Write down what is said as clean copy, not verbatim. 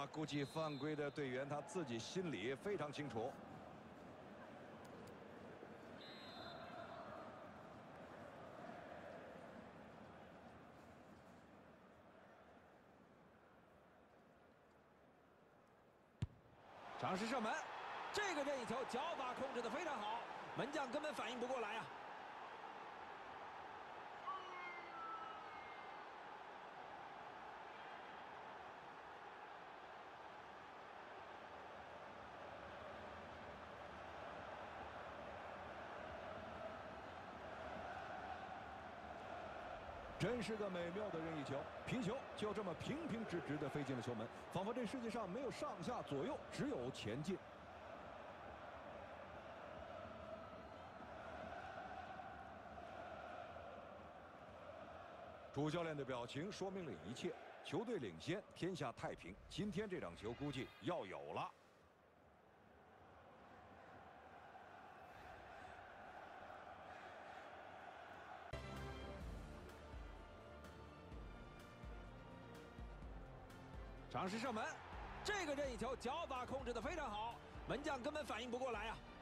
啊，估计犯规的队员他自己心里非常清楚。 尝试射门，这个任意球脚法控制得非常好，门将根本反应不过来啊。 真是个美妙的任意球，皮球就这么平平直直地飞进了球门，仿佛这世界上没有上下左右，只有前进。主教练的表情说明了一切，球队领先，天下太平。今天这场球估计要有了。 尝试射门，这个任意球脚法控制得非常好，门将根本反应不过来啊。